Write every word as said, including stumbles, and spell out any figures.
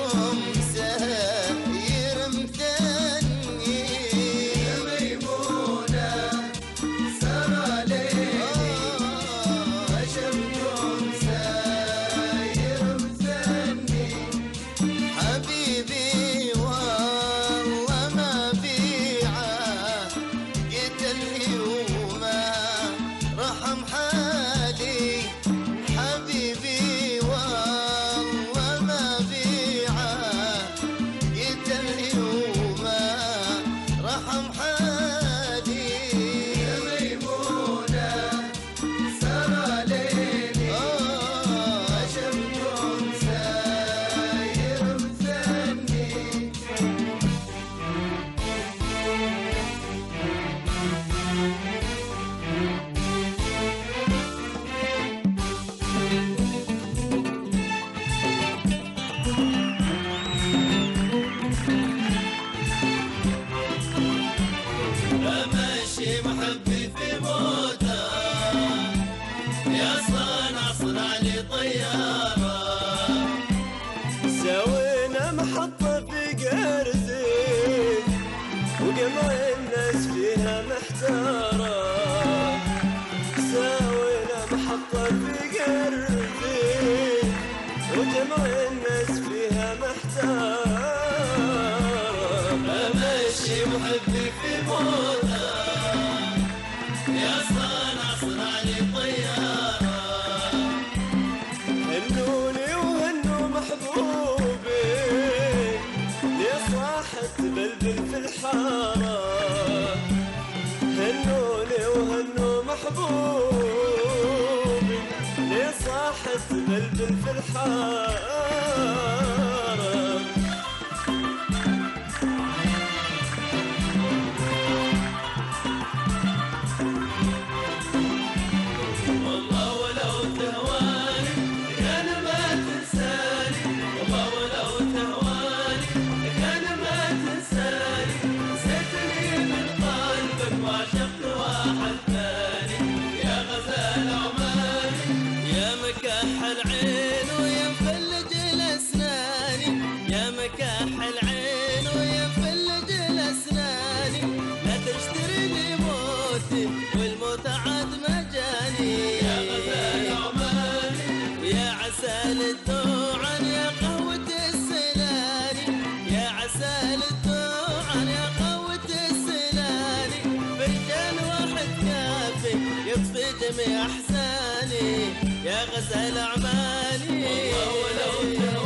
وجمع الناس فيها محتارة، ساوينا محطة في قربي وجمع الناس فيها محتارة. أمشي محبي في موته يا صانع صنع لي طيارة، هنوني وهنو محبوبي لصاحة بلبل في الحارة، هنوني وهنو محبوبي لصاحة بلبل في الحارة. والموت عاد مجاني يا غزال عماني، يا عسل الدوعن يا قهوة السناني، يا عسل الدوعن يا قهوة السناني، فنجان واحد كافي يطفي جميع أحزاني يا غزال عماني. والله ولو